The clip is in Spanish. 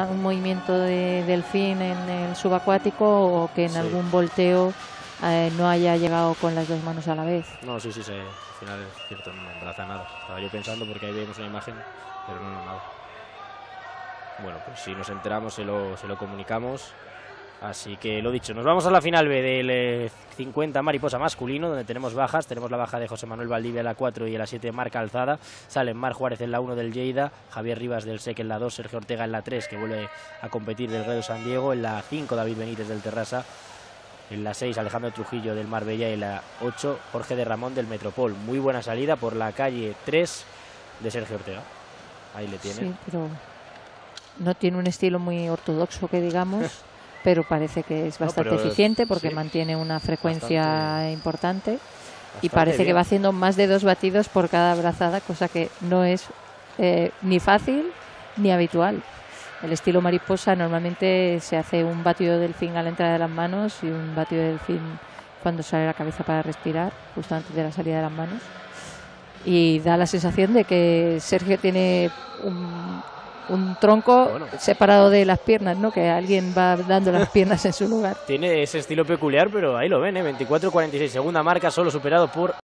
un movimiento de delfín en el subacuático o que en algún volteo no haya llegado con las dos manos a la vez. No, sí, al final es cierto, no embraza nada. Estaba yo pensando porque ahí vemos una imagen, pero no, nada. Bueno, pues si nos enteramos se lo comunicamos. Así que lo dicho, nos vamos a la final B del 50 mariposa masculino, donde tenemos bajas. Tenemos la baja de José Manuel Valdivia en la 4 y en la 7 Marc Calzada. Salen Marc Juárez en la 1 del Lleida, Javier Rivas del SEC en la 2, Sergio Ortega en la 3, que vuelve a competir del Redo San Diego, en la 5 David Benítez del Terrassa, en la 6 Alejandro Trujillo del Marbella y en la 8 Jorge de Ramón del Metropol. Muy buena salida por la calle 3 de Sergio Ortega. Ahí le tiene. Sí, pero no tiene un estilo muy ortodoxo que digamos. Pero parece que es bastante eficiente porque mantiene una frecuencia importante y parece bien, que va haciendo más de 2 batidos por cada brazada, cosa que no es ni fácil ni habitual. El estilo mariposa normalmente se hace un batido de delfín a la entrada de las manos y un batido de delfín cuando sale la cabeza para respirar, justo antes de la salida de las manos. Y da la sensación de que Sergio tiene un tronco separado de las piernas, ¿no? Que alguien va dando las piernas en su lugar. Tiene ese estilo peculiar, pero ahí lo ven, 24-46, segunda marca, solo superado por